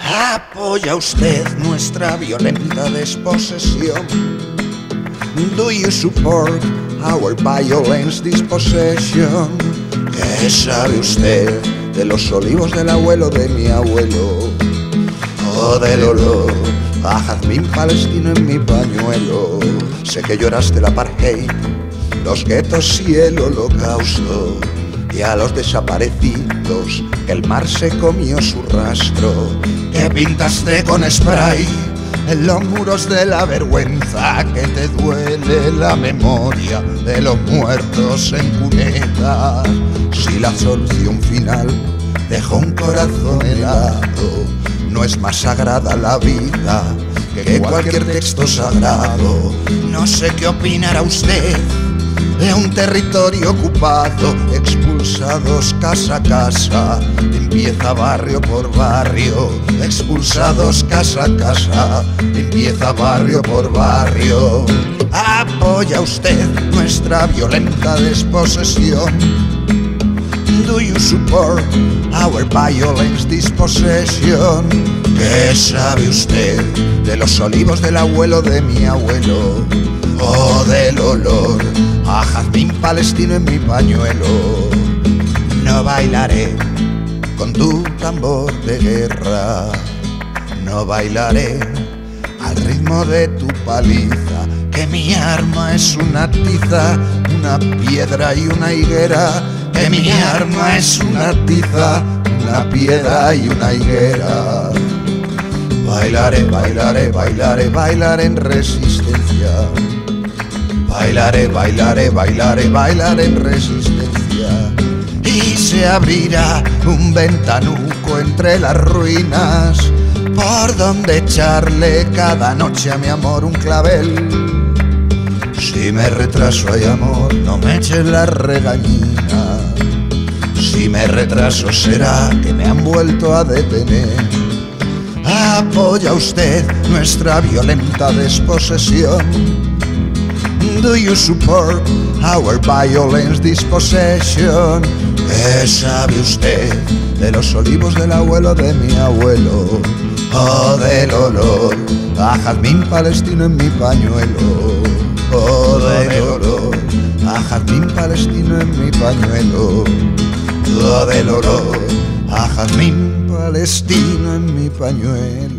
¿Apoya usted nuestra violenta desposesión? Do you support our violence dispossession? ¿Qué sabe usted de los olivos del abuelo de mi abuelo? O del olor a jazmín palestino en mi pañuelo. Sé que lloraste el apartheid, los guetos y el holocausto, y a los desaparecidos el mar se comió su rastro. Que pintaste con spray en los muros de la vergüenza, que te duele la memoria de los muertos en cunetas. Si la solución final dejó un corazón helado, no es más sagrada la vida que cualquier texto sagrado. No sé qué opinará usted de un territorio ocupado, expulsados casa a casa, empieza barrio por barrio, expulsados casa a casa, empieza barrio por barrio. ¿Apoya usted nuestra violenta desposesión? Do you support our violence dispossession? ¿Qué sabe usted de los olivos del abuelo de mi abuelo? O del olor a jazmín palestino en mi pañuelo. No bailaré con tu tambor de guerra, no bailaré al ritmo de tu paliza, que mi arma es una tiza, una piedra y una higuera. Que mi arma es una tiza, una piedra y una higuera. Bailaré, bailaré, bailaré, bailaré en resistencia. Bailaré, bailaré, bailaré, bailaré en resistencia. Y se abrirá un ventanuco entre las ruinas, por donde echarle cada noche a mi amor un clavel. Si me retraso, ay amor, no me eches la regañina. Si me retraso será que me han vuelto a detener. ¿Apoya usted nuestra violenta desposesión? Do you support our violence dispossession? ¿Qué sabe usted de los olivos del abuelo de mi abuelo? O del olor a jazmín palestino en mi pañuelo. O del olor a jazmín palestino en mi pañuelo. O del olor a jazmín palestino en mi pañuelo.